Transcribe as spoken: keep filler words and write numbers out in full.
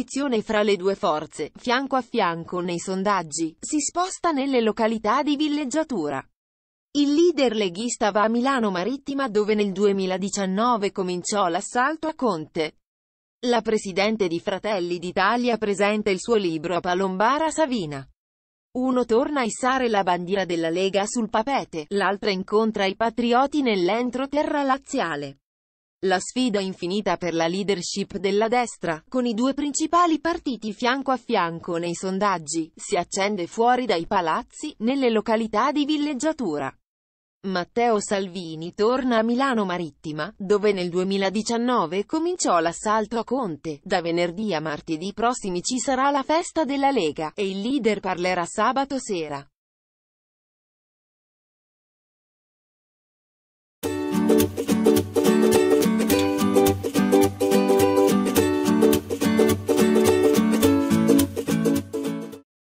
l'opposizione fra le due forze, fianco a fianco nei sondaggi, si sposta nelle località di villeggiatura. Il leader leghista va a Milano Marittima dove nel duemiladiciannove cominciò l'assalto a Conte. La presidente di Fratelli d'Italia presenta il suo libro a Palombara Savina. Uno torna a issare la bandiera della Lega sul Papete, l'altra incontra i patrioti nell'entroterra laziale. La sfida infinita per la leadership della destra, con i due principali partiti fianco a fianco nei sondaggi, si accende fuori dai palazzi, nelle località di villeggiatura. Matteo Salvini torna a Milano Marittima, dove nel duemiladiciannove cominciò l'assalto a Conte. Da venerdì a martedì prossimi ci sarà la festa della Lega, e il leader parlerà sabato sera.